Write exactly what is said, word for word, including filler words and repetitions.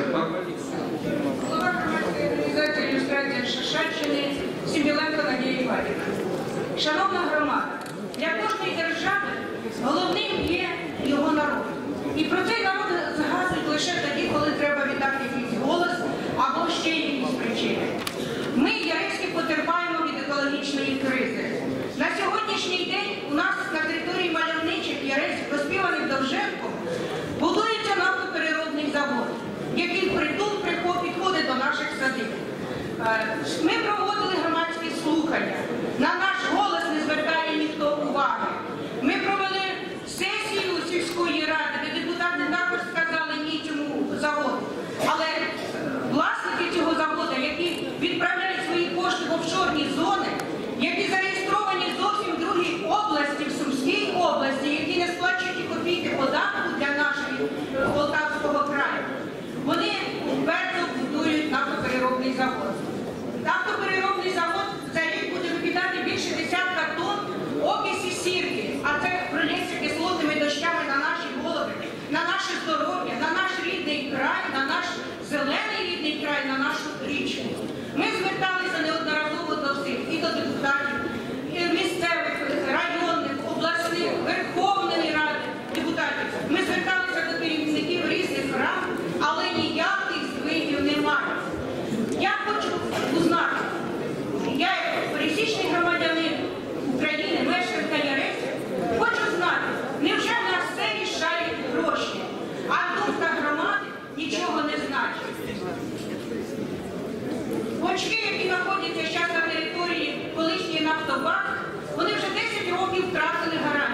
Голова громадської організації ілюстрація Шершаччини Сімбіленко Надія Іванівна. Шановна громада, для кожної держави головним є його народ. І про цей народ згадують лише тоді, коли треба віддати якийсь голос або ще якісь причини. Ми, Яреськи, потерпаємо від екологічної кризи. На сьогоднішній день у нас на території мальовничих Яреськ, розпіваних Довженком, будується нафтопереробний завод, який впритул підходить до наших садиб. Ми проводили громадські слухання. На наш голос не звертає ніхто уваги. Ми провели сесію сільської ради, де депутати також сказали ні цьому заводу. Але власники цього заводу, які відправляють свої кошти в офшорні зони, які зареєстровані зовсім в другій області, в Сумській області, які не сплачують і копійки податку для нашої Полтавського краю, вони вперто будують нафтопереробний завод. Нафтопереробний завод за рік буде викидати більше десятка тонн окисі сірки, а це пролється кислотними дощами на наші голови, на наше здоров'я, на наш рідний край, на наш зелений рідний край, на нашу річку. Ми зверталися неодноразово до всіх, і до депутатів, і місцевих, районних, обласних, Верховної Ради депутатів. Ми зверталися до керівників різних рад, але ніяких здвигів немає. Я хочу узнати, я як пересічний громадянин України, мешканка Яреська, хочу знати, невже в нас все рішають гроші, а думка громади нічого не значить. Бочки, які знаходяться зараз на території колишньої Нафтобанк, вони вже десять років втратили гарантію.